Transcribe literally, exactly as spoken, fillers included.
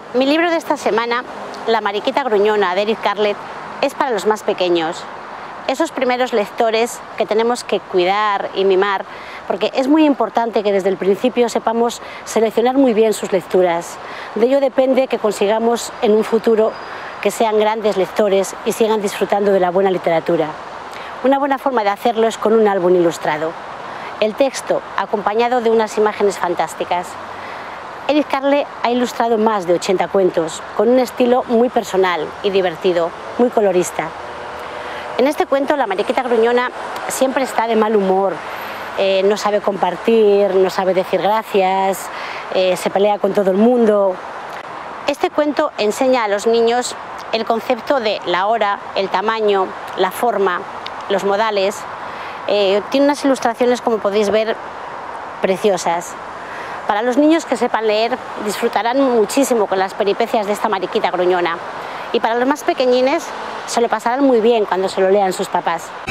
Mi libro de esta semana, La mariquita gruñona, de Eric Carle, es para los más pequeños. Esos primeros lectores que tenemos que cuidar y mimar, porque es muy importante que desde el principio sepamos seleccionar muy bien sus lecturas. De ello depende que consigamos en un futuro que sean grandes lectores y sigan disfrutando de la buena literatura. Una buena forma de hacerlo es con un álbum ilustrado. El texto, acompañado de unas imágenes fantásticas. Eric Carle ha ilustrado más de ochenta cuentos, con un estilo muy personal y divertido, muy colorista. En este cuento, la mariquita gruñona siempre está de mal humor, eh, no sabe compartir, no sabe decir gracias, eh, se pelea con todo el mundo. Este cuento enseña a los niños el concepto de la hora, el tamaño, la forma, los modales. Eh, tiene unas ilustraciones, como podéis ver, preciosas. Para los niños que sepan leer, disfrutarán muchísimo con las peripecias de esta mariquita gruñona. Y para los más pequeñines, se lo pasarán muy bien cuando se lo lean sus papás.